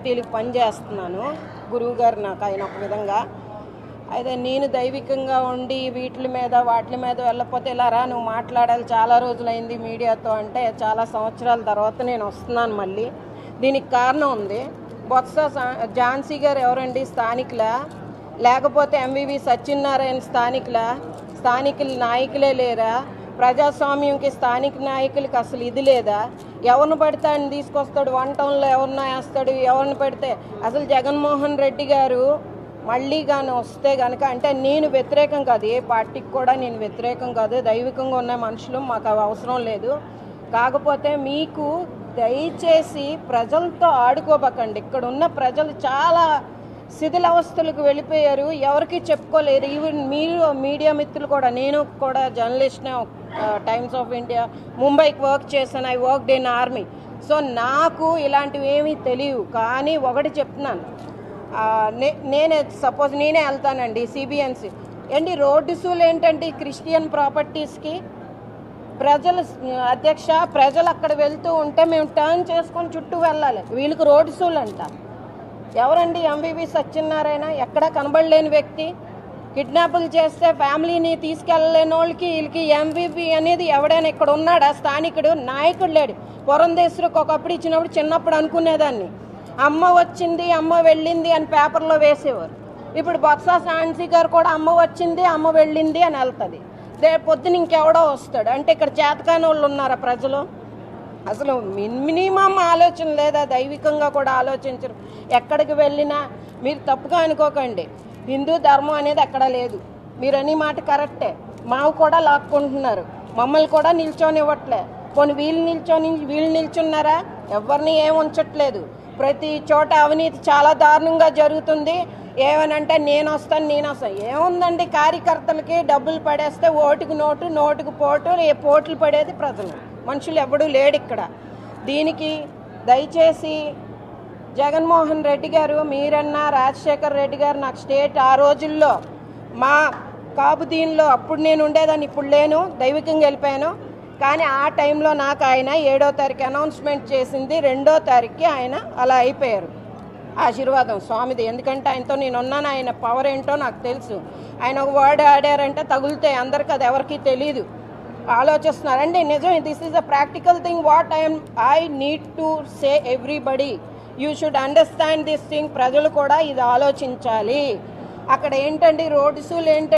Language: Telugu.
పార్టీలకు పనిచేస్తున్నాను. గురువు గారు నాకు ఆయన ఒక విధంగా. అయితే నేను దైవికంగా ఉండి వీటి మీద వాటి మీద వెళ్ళకపోతే ఇలా రా నువ్వు మాట్లాడాలి, చాలా రోజులైంది మీడియాతో అంటే చాలా సంవత్సరాల తర్వాత నేను వస్తున్నాను మళ్ళీ. దీనికి కారణం ఉంది. బొత్స ఝాన్సీ గారు ఎవరండి? స్థానికులా? లేకపోతే ఎంవివి సత్యనారాయణ స్థానికుల నాయకులే లేరా? ప్రజాస్వామ్యంకి స్థానిక నాయకులకి అసలు ఇది లేదా? ఎవరిని పడితే ఆయన తీసుకొస్తాడు, 1 టౌన్లో ఎవరిని వేస్తాడు, ఎవరిని పెడితే. అసలు జగన్మోహన్ రెడ్డి గారు మళ్ళీ కానీ వస్తే కనుక, అంటే నేను వ్యతిరేకం కాదు, ఏ పార్టీకి కూడా నేను వ్యతిరేకం కాదు, దైవికంగా ఉన్న మనుషులు మాకు అవసరం లేదు. కాకపోతే మీకు దయచేసి ప్రజలతో ఆడుకోబకండి. ఇక్కడ ఉన్న ప్రజలు చాలా శిథిలావస్థలకు వెళ్ళిపోయారు, ఎవరికి చెప్పుకోలేరు. ఈవెన్ మీరు మీడియా మిత్రులు కూడా, నేను కూడా జర్నలిస్ట్నే, టైమ్స్ ఆఫ్ ఇండియా ముంబైకి వర్క్ చేశాను, I worked in army. So నాకు ఇలాంటివి ఏమీ తెలియవు. కానీ ఒకటి చెప్తున్నాను, నేనే సపోజ్ నేనే వెళ్తానండి సిబిఎన్సి ఏంటి రోడ్డు సూలు ఏంటండి క్రిస్టియన్ ప్రాపర్టీస్కి? ప్రజలు అధ్యక్ష, ప్రజలు అక్కడ వెళ్తూ ఉంటే మేము టర్న్ చేసుకొని చుట్టూ వెళ్ళాలి, వీళ్ళకి రోడ్డు సూలు అంట. ఎవరండి? ఎంవివి సత్యనారాయణ ఎక్కడా కనబడలేని వ్యక్తి. కిడ్నాపులు చేస్తే ఫ్యామిలీని తీసుకెళ్ళలేని వాళ్ళకి వీళ్ళకి ఎంవివి అనేది ఎవడైనా ఇక్కడ ఉన్నాడా? స్థానికుడు నాయకుడు లేడు. పురంధేశ్వరికి ఒకప్పుడు ఇచ్చినప్పుడు చిన్నప్పుడు అనుకునేదాన్ని, అమ్మ వచ్చింది అమ్మ వెళ్ళింది అని పేపర్లో వేసేవారు. ఇప్పుడు బొత్స ఝాన్సీ గారు కూడా అమ్మ వచ్చింది అమ్మ వెళ్ళింది అని వెళ్తుంది. రేపు పొద్దున ఇంకెవడో వస్తాడు అంటే ఇక్కడ చేతకాని వాళ్ళు ఉన్నారా ప్రజలు? అసలు మినిమం ఆలోచన లేదా? దైవికంగా కూడా ఆలోచించరు. ఎక్కడికి వెళ్ళినా మీరు తప్పుగా అనుకోకండి, హిందూ ధర్మం అనేది ఎక్కడా లేదు. మీరు అనే మాట కరెక్టే. మావు కూడా లాక్కుంటున్నారు, మమ్మల్ని కూడా నిల్చొనివ్వట్లే. కొన్ని వీళ్ళు నిల్చున్నారా? ఎవరిని ఏం ఉంచట్లేదు. ప్రతి చోట అవినీతి చాలా దారుణంగా జరుగుతుంది. ఏమనంటే నేను వస్తాను. ఏముందండి? కార్యకర్తలకి డబ్బులు పడేస్తే ఓటుకు నోటు, నోటుకు పోటు, పోట్లు పడేది ప్రజలు, మనుషులు ఎవడూ లేడు ఇక్కడ. దీనికి దయచేసి జగన్మోహన్ రెడ్డి గారు, మీరన్నా రాజశేఖర్ రెడ్డి గారు, నాకు స్టేట్ ఆ రోజుల్లో మా కాపుదీన్లో అప్పుడు నేను ఉండేదాన్ని, ఇప్పుడు లేను, దైవికంగా వెళ్ళిపోయాను. కానీ ఆ టైంలో నాకు ఆయన 7వ తారీఖు అనౌన్స్మెంట్ చేసింది, 2వ తారీఖుకి ఆయన అలా అయిపోయారు. ఆశీర్వాదం స్వామిది. ఎందుకంటే ఆయనతో నేను ఉన్నాను, ఆయన పవర్ ఏంటో నాకు తెలుసు. ఆయన ఒక వర్డ్ ఆడారంటే తగులుతాయి అందరికి, అది ఎవరికి తెలీదు. ఆలోచిస్తున్నారండి నిజం. This is a practical thing what I need to say everybody. You should understand this thing. ప్రజలు కూడా ఇది ఆలోచించాలి. అక్కడ ఏంటండి రోడ్డు సూలు ఏంటంటే